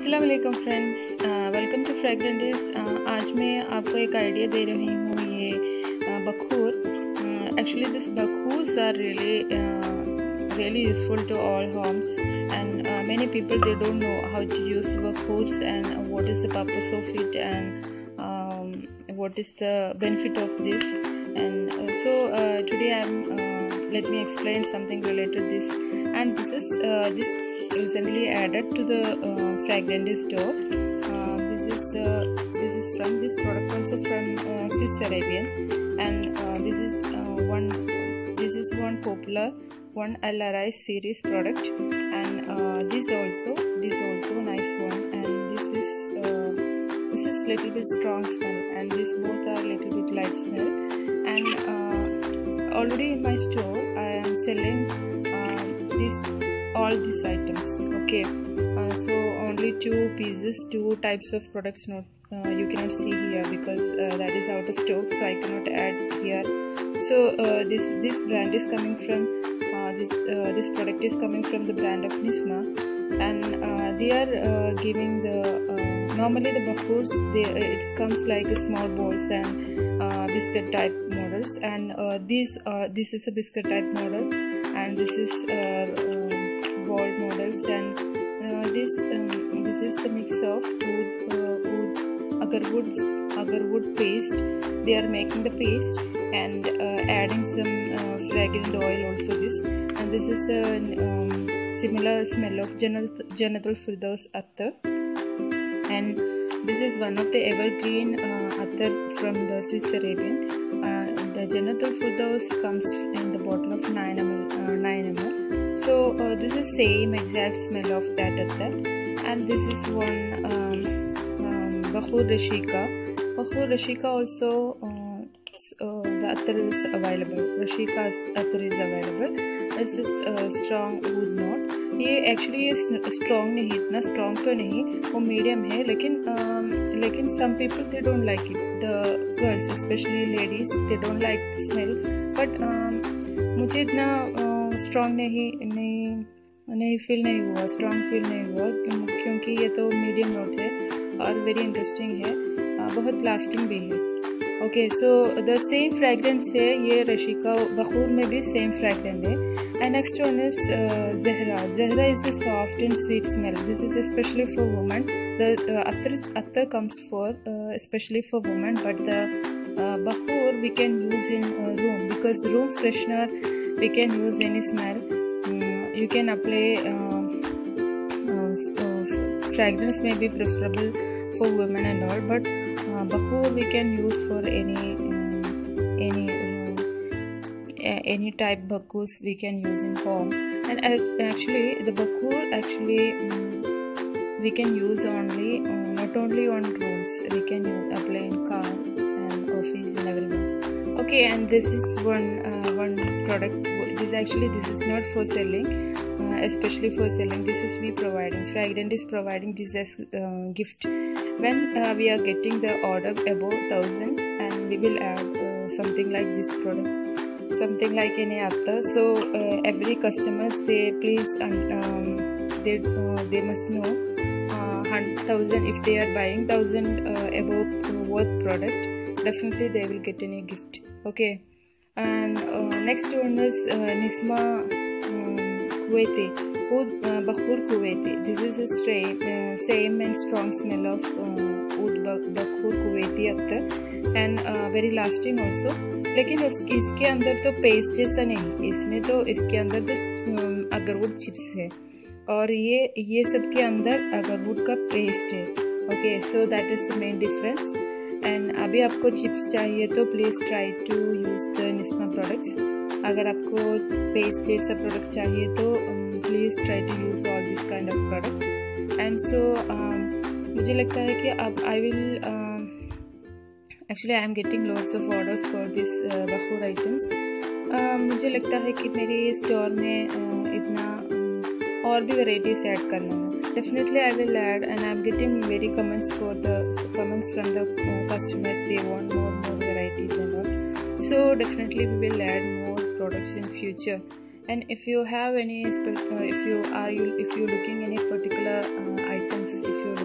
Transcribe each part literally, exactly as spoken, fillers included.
अस्सलाम वालेकुम friends, welcome to फ्रैग्रेंटिस। आज मैं आपको एक आइडिया दे रही हूँ ये बखूर। एक्चुअली दिस बखूर्स are really really useful to all homes, and uh, many people they don't know how to use the bakhoors and uh, what is the purpose of it, and um, what is the benefit of this. And uh, so uh, today I'm uh, let me explain something related to this. And this is uh, this recently added to the uh, Fragrantiz store. Uh, this is uh, this is from this product also from uh, Swiss Arabian, and uh, this is uh, one this is one popular one Al Arais series product, and uh, this also this also nice one, and this is uh, this is little bit strong smell, and these both are little bit light smell. And uh, already in my store I am selling uh, this all these items. Okay, uh, so only two pieces, two types of products not uh, you cannot see here because uh, that is out of stock, so I cannot add here. So uh, this this brand is coming from uh, this uh, this product is coming from the brand of Nisma, and uh, they are uh, giving the uh, normally the Bakhoors, they uh, it comes like a small balls and uh, biscuit type models, and uh, these uh, this is a biscuit type model, and this is uh, uh, ball models, and uh, this um, this is the mix of wood, uh, wood Agarwood Agarwood paste. They are making the paste and uh, adding some uh, fragrant oil also this, and this is a um, similar smell of Jannatul Firdaus attar, and this is one of the evergreen uh, attar from the Swiss Arabian. Uh, the Jannatul Firdaus comes in the bottle of nine milliliters, so uh, this is same exact smell of that attar. And this is one um, um, Bakhoor Rashika. Bakhoor Rashika also uh, uh, the attar is available. Rashika attar is available. This is uh, strong wood note. ये actually ये strong नहीं, इतना strong तो नहीं, वो medium है, लेकिन um, लेकिन some people they don't like it. The girls, especially ladies, they don't like the smell. But um, मुझे इतना uh, strong नहीं नहीं नहीं feel नहीं हुआ, strong feel नहीं हुआ, क्योंकि ये तो medium note है और very interesting है, uh, बहुत lasting भी है. Okay, so the same fragrance है ये रशिका बखूर में भी सेम फ्रेगरेंस है. And next one is Zahra. Zahra is a soft and sweet smell. This is specially for women. The attar attar comes for specially for women, but the बखूर we can use in room because room freshener we can use any smell. You can apply fragrance में भी preferable for women and all, but uh, Bakhoor we can use for any um, any uh, any type Bakhoors we can use in home. And as actually the Bakhoor actually um, we can use only uh, not only on rooms, we can use, apply in car and office and everywhere. Okay, and this is one uh, one product. This actually this is not for selling, uh, especially for selling. This is we providing. Fragrantiz is providing this as uh, gift. When uh, we are getting the order above thousand, and we will add uh, something like this product, something like any attar. So uh, every customers they please um, they uh, they must know uh, thousand if they are buying thousand uh, above worth product, definitely they will get any gift. Okay, and uh, next one is uh, Nisma um, Kuwaiti. Wood uh, Bakhoor Kuwaiti. This is a straight, uh, same and strong smell of uh, wood Bakhoor Kuwaiti attar, and uh, very lasting also. लेकिन इस, इसके अंदर तो paste जैसा नहीं, इसमें तो इसके अंदर तो अगरवुड चिप्स है, और ये ये सब के अंदर अगरवुड का पेस्ट है. Okay, so that is the main difference. And अभी आपको चिप्स चाहिए तो please try to use the Nisma products. अगर आपको पेस्ट जैसा प्रोडक्ट चाहिए तो please try to use all this kind of product. And so मुझे लगता है कि अब I will actually I am getting lots of orders for this बखूर आइटम्स. मुझे लगता है कि मेरे स्टोर में uh, इतना um, और भी वेराइटीज ऐड करना है. Definitely I will add, and I am getting very comments for the comments from the uh, customers. They want more more varieties and all. So definitely we will add more products in future. And if you have any uh, if you are you if you looking any particular uh, items, if you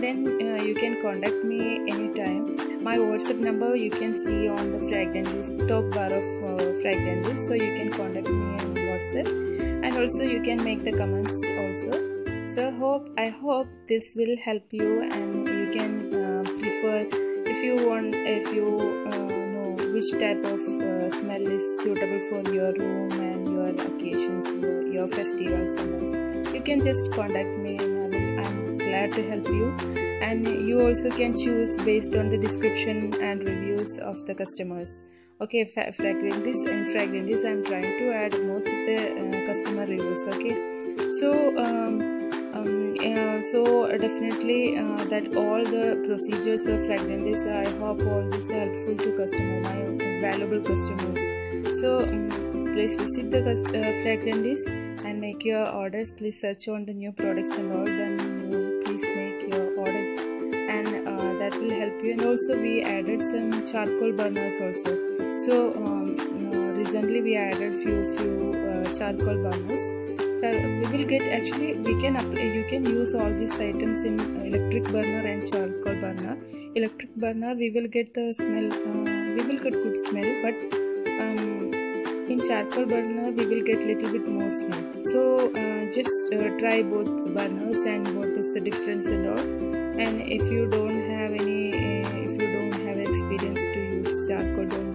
can uh, you can contact me anytime. My WhatsApp number you can see on the Fragrantiz top bar of uh, Fragrantiz, so you can contact me on WhatsApp, and also you can make the comments also. So hope I hope this will help you, and you can uh, prefer if you want if you uh, know which type of uh, smell is suitable for your room and your occasions, your, your festivals, and you can just contact me, and I will, I'm glad to help you. And you also can choose based on the description and reviews of the customers. Okay, Fragrantiz in Fragrantiz I'm trying to add most of the uh, customer reviews. Okay, so um, um, uh, so definitely uh, that all the procedures of Fragrantiz, I hope all this are helpful to customer, my valuable customers. So um, please visit the uh, Fragrantiz and make your orders. Please search on the new products and all, then uh, please make your orders, and uh, that will help you. And also we added some charcoal burners also. So um, uh, recently we added few few uh, charcoal burners. Char we will get actually we can apply, you can use all these items in electric burner and charcoal burner. Electric burner we will get the smell, uh, we will get good smell, but um, in charcoal burner we will get little bit more smell. So uh, just uh, try both burners and what is the difference and all. And if you don't have any uh, if you don't have experience to use charcoal, don't